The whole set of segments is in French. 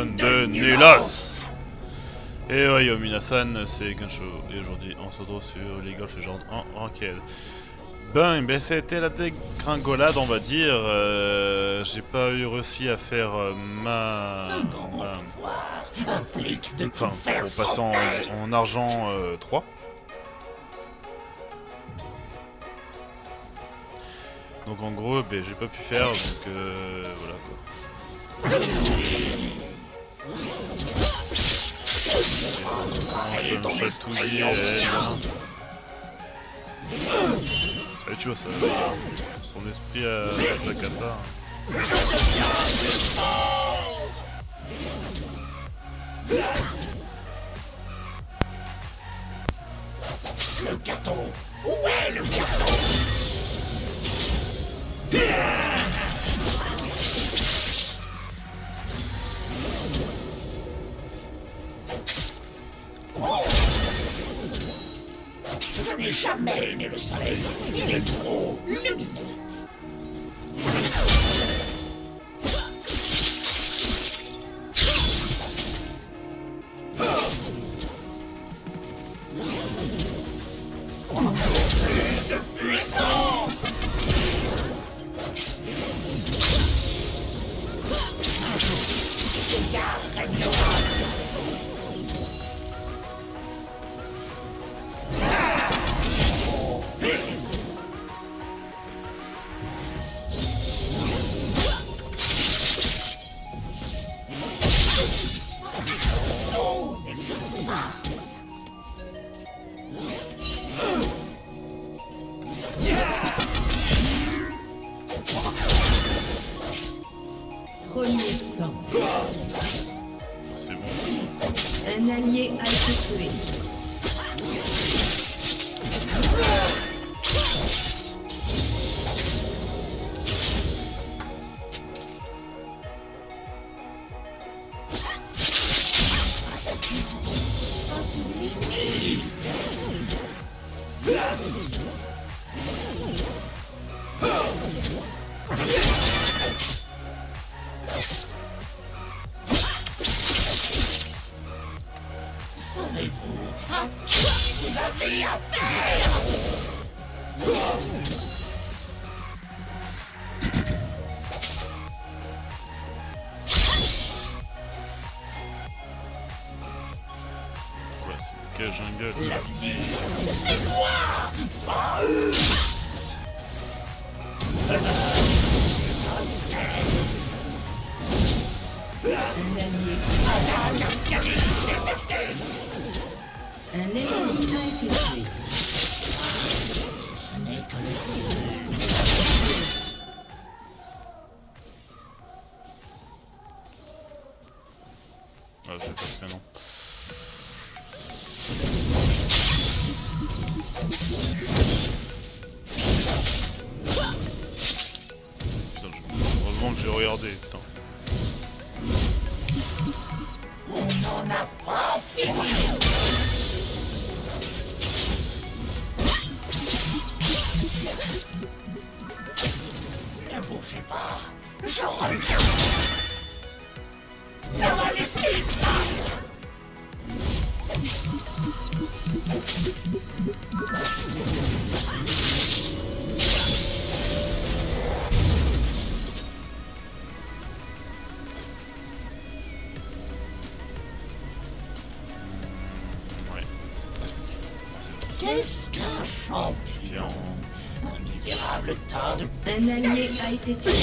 personne de nulos. Et ouais, yo, Minasan, c'est Gensho. Et aujourd'hui, on se retrouve sur League of Legends en ranked. Ben, c'était la dégringolade, on va dire. J'ai pas eu réussi à faire enfin, pour passer en argent 3. Donc en gros, ben, j'ai pas pu faire, donc voilà quoi. On commence à me chatouiller elle. Ça va être chaud ça. Son esprit à sa kata. Le gâteau! Où est le gâteau? Je n'ai jamais aimé le soleil. Il est trop lumineux. C'est bon. Un allié a été tué. Savez-vous à qui vous avez affaire? Ouais, c'est le jungle. L'avenir, c'est moi, pas eux. Un ennemi a été tué. Ce n'est que le Ah, c'est pas très non. Putain, heureusement que j'ai regardé, putain. on n'en a pas fini. Ne bougez pas, je reviens. Ça va laisser une marque. Ouais. Qu'est-ce qu'un champion? Un misérable tas de Un allié a été tué.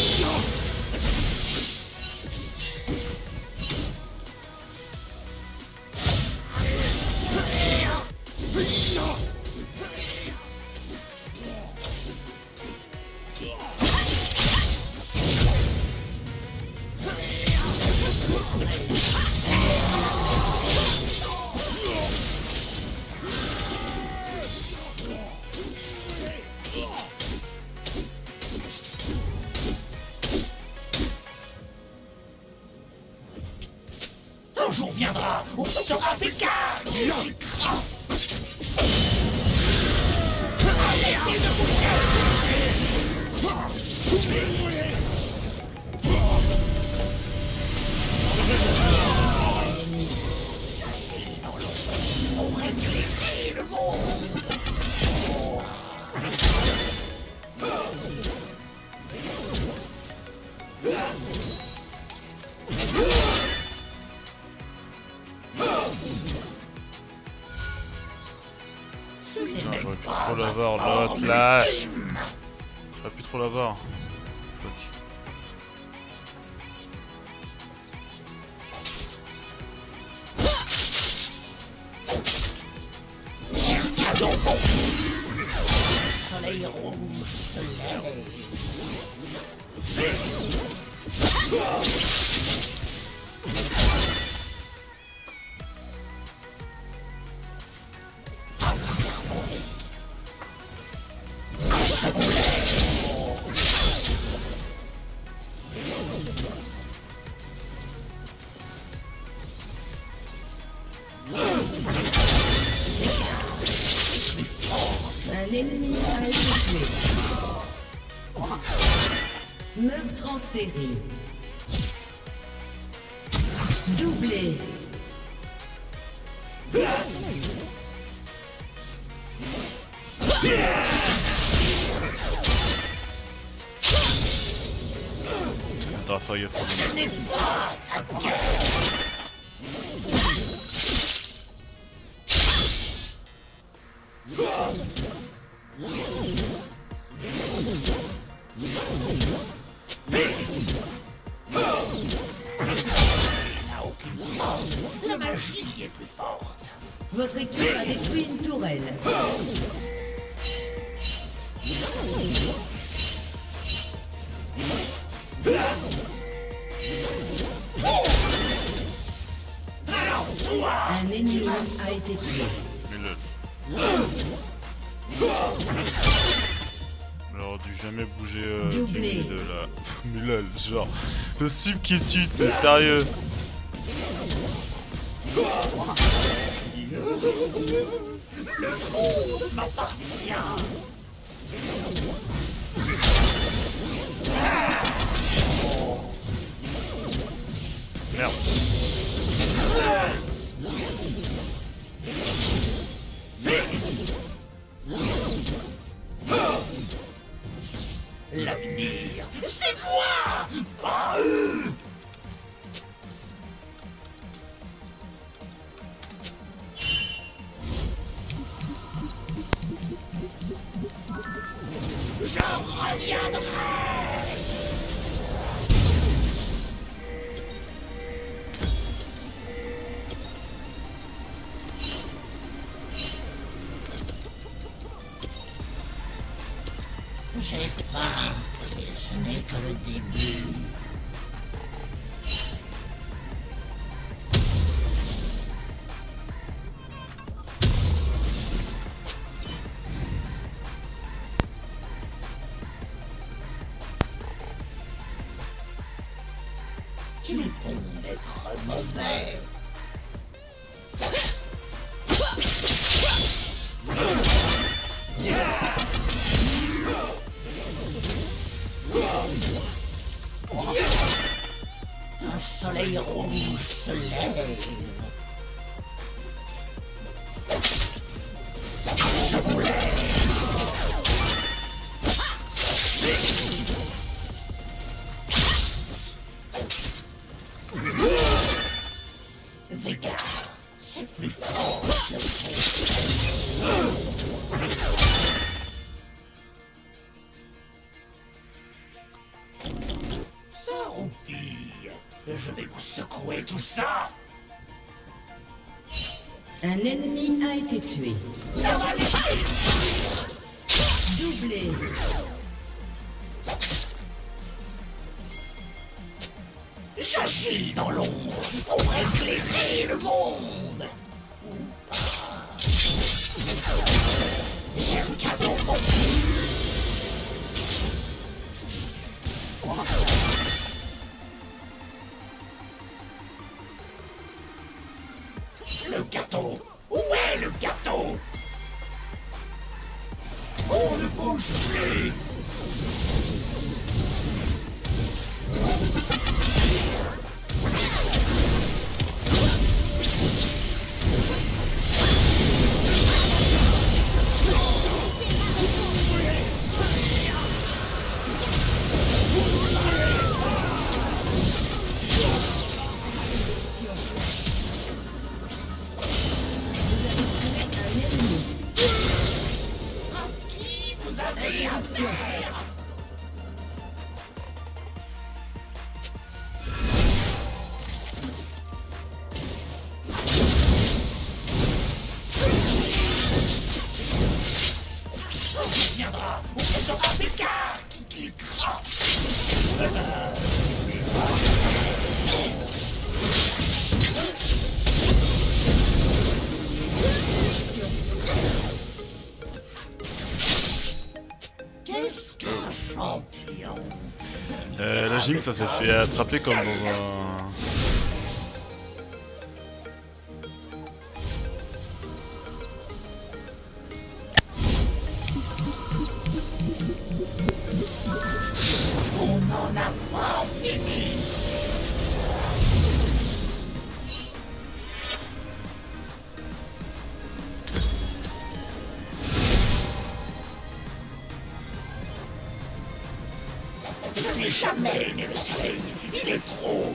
Un jour viendra où ce sera Picard qui l'encriera. Arrêtez de vous faire. trop l'avoir l'autre là. J'aurais pu trop l'avoir. Fuck. J'ai un cadeau pour vous. Soleil rouge se lève. Un ennemi a été tué. Meurtre en série. Doublé. T'as faire gaffe. Ce n'est pas ta guerre. N'a aucune force. La magie est plus forte. Votre équipe a détruit une tourelle. Un ennemi a été tué. Mais alors du jamais bouger du Doublé. mid là. Mais lol, genre le sub qui tue, c'est sérieux. Merde. L'avenir, c'est moi, pas eux. Je reviendrai. J'ai faim, et ce n'est que le début. Il est bon d'être mauvais. Un soleil rouge se lève. Je vous lève. Vega, c'est plus fort que ça roupille. Je vais vous secouer tout ça. Un ennemi a été tué. Ça va laisser. Doublé. J'agis dans l'ombre pour éclairer le monde. Ou pas. J'ai un cadeau pour vous. Le gâteau. Où est le gâteau? On ne bouge plus. Qu'est-ce qu'un champion? La Jinx, ça s'est fait attraper comme dans un... On n'en a pas fini. Je n'ai jamais aimé le soleil. Il est trop...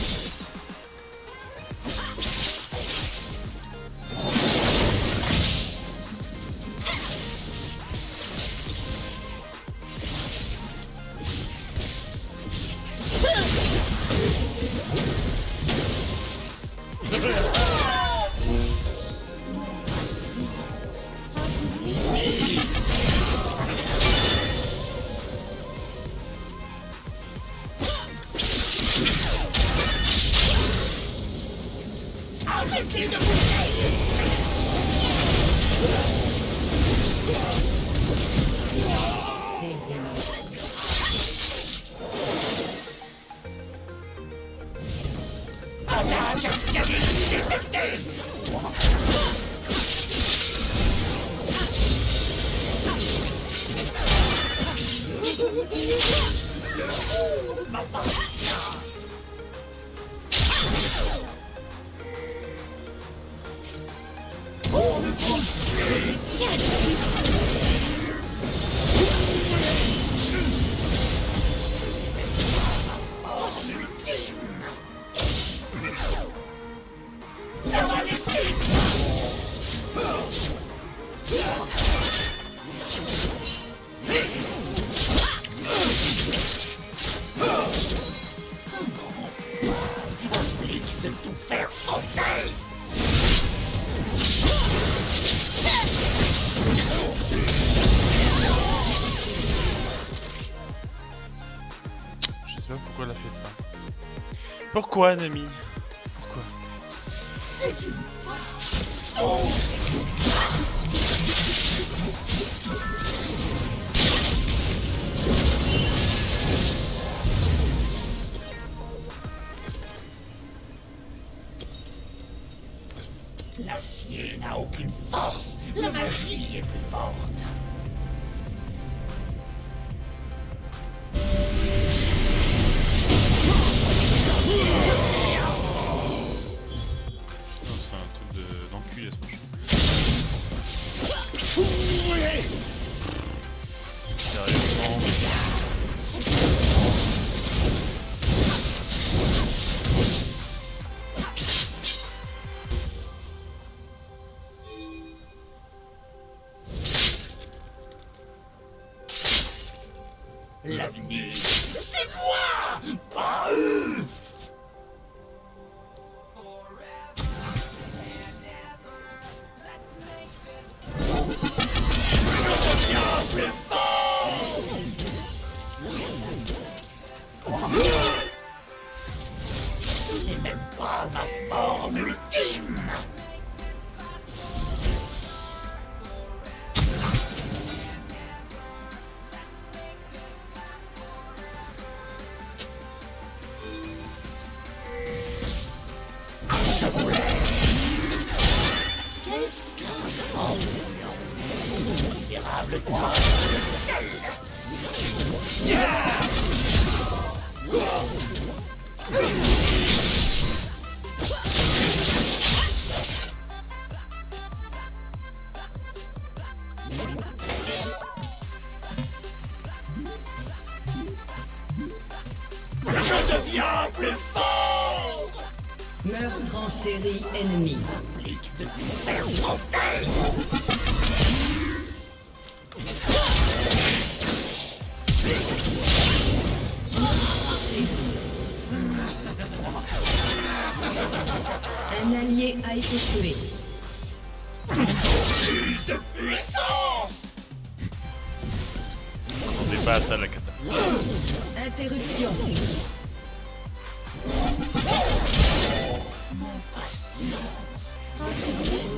Arrêtez de vous tailler. C'est bon. Attaque détectée. Ça va laisser. Implique de tout faire sauter. Je sais pas pourquoi elle a fait ça. Pourquoi, Nami? Pourquoi? L'acier n'a aucune force. La magie est plus forte. Non, c'est un truc d'enculé, ce machin. Sérieusement. L'avenir, c'est moi, pas eux. Je deviens plus fort. Ce n'est même pas ma forme ultime. Qu'est-ce qu'un champion? Misérable toi. Je deviens plus fort. Meurtre en série ennemie. Implique de tout faire sauter. Un allié a été tué. Plus de puissance. On n'est pas à ça, la cata. Interruption.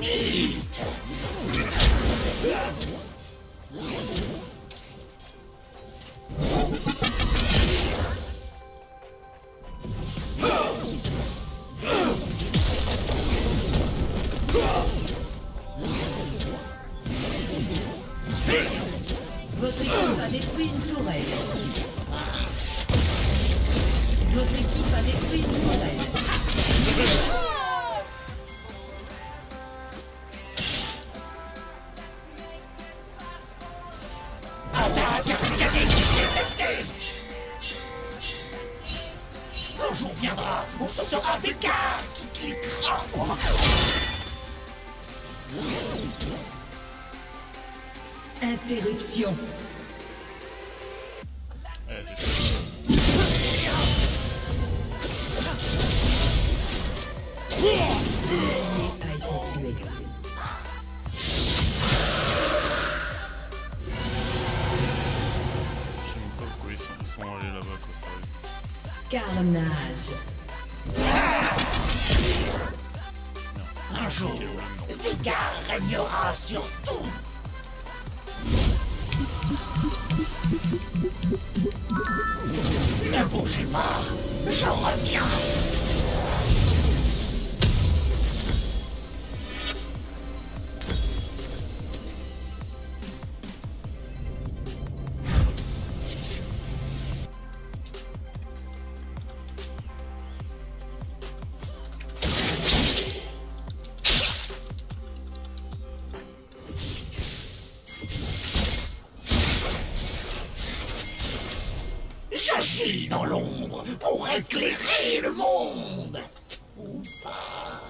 Limite. tourelle. Votre équipe a détruit une tourelle. Un jour viendra où ce sera Descartes qui cliquera. Interruption. L'ennemi a été tué. Je sais même pas pourquoi ils sont allés là-bas, quoi, sérieux. Carnage. Un jour, Descartes régnera sur tout. Ne bougez pas, je reviens. J'agis dans l'ombre pour éclairer le monde. Ou pas.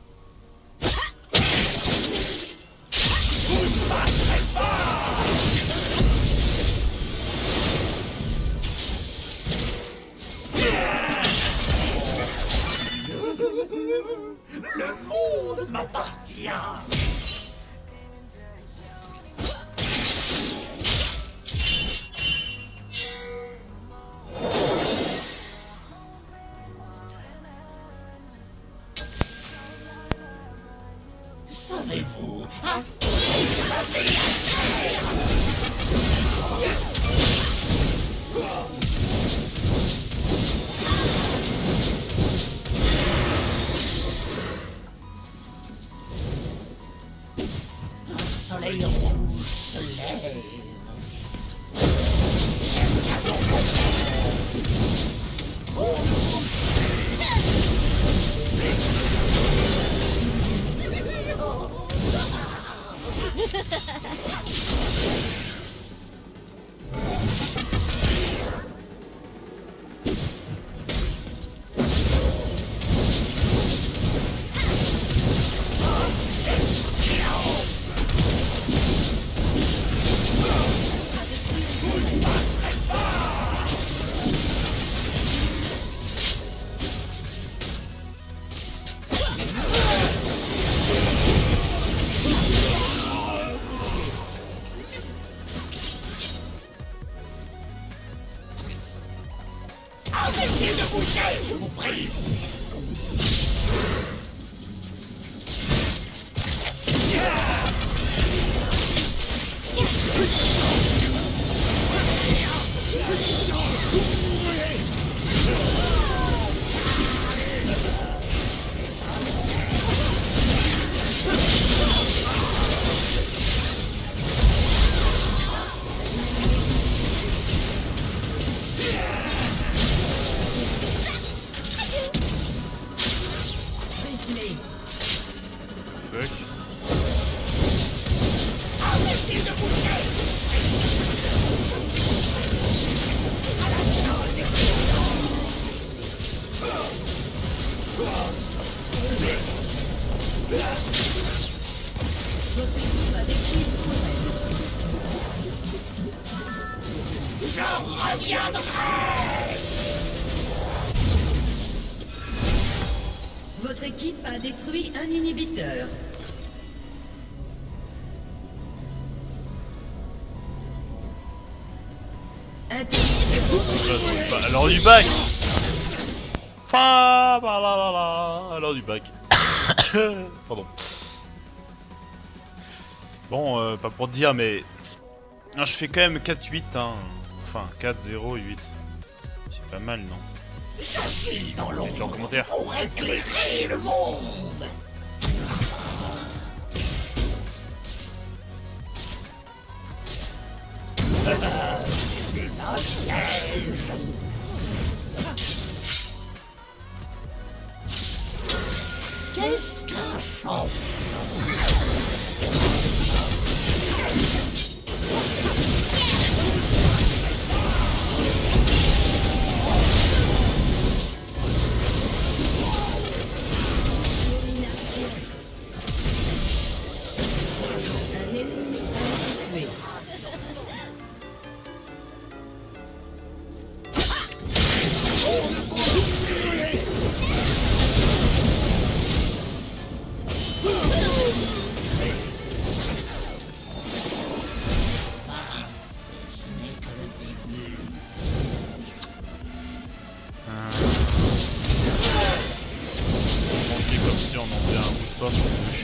Vous ne passerez pas. Le monde m'appartient. Savez-vous à qui vous avez affaire? Un soleil rouge se lève. J'aime cadeau pour Arrêtez de bouger, je vous prie. Fuck. Arrêtez de bouger. Votre équipe a détruit une tourelle. Je reviendrai. Votre équipe a détruit un inhibiteur. Interruption. Alors du bac. Fa par là là là. Alors du bac. Pardon. Bon, pas pour te dire, mais je fais quand même 4-8, hein. Enfin, 4-0-8. C'est pas mal, non? J'agis dans Mettez-le en l'ombre commentaire. pour éclairer le monde. Il est là. Qu'est-ce qu'un champ? Un ennemi a été tué. On dit comme si on en faisait un bout de pomme en plus.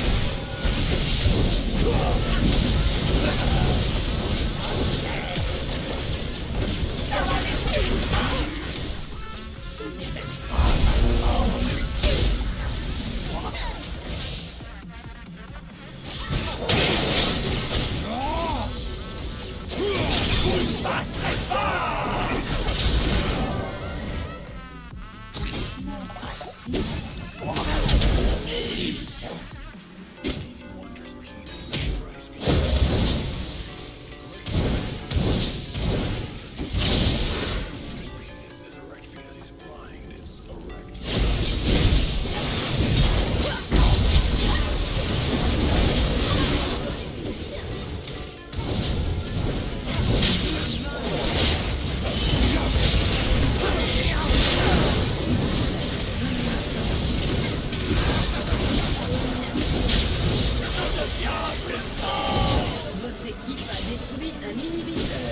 Votre équipe a détruit un inhibiteur.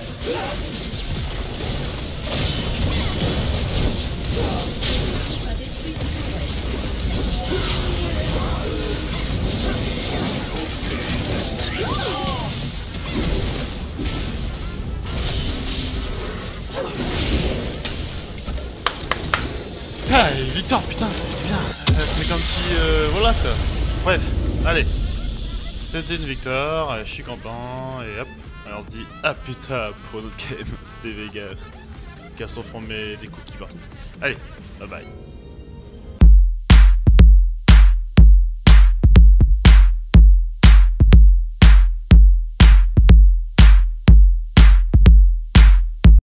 Votre équipe a détruit une tourelle. Ah, et victoire, putain, ça fait du bien. C'est comme si, voilà quoi. Bref, allez. C'était une victoire, je suis content, et hop. Alors on se dit, ah putain, pour notre game, c'était Vega. Car sauf on met des cookies partout. Allez, bye bye.